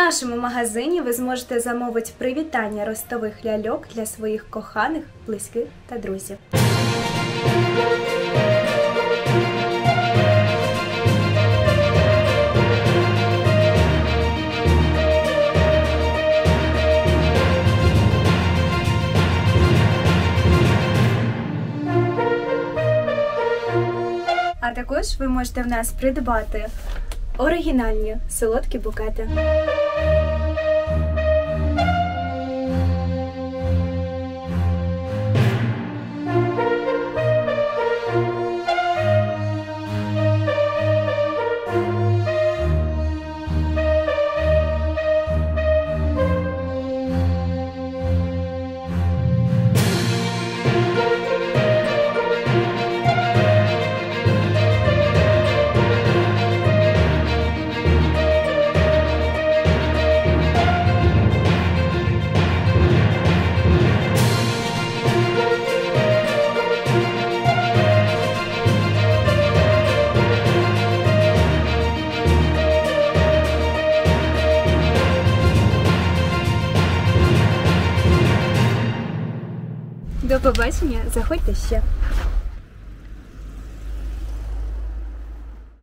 нашому магазині ви зможете замовити привітання ростових ляльок для своїх коханих, близьких та друзів. А також ви можете в нас придбати оригінальні солодкі букети. До побачення, заходьте ще!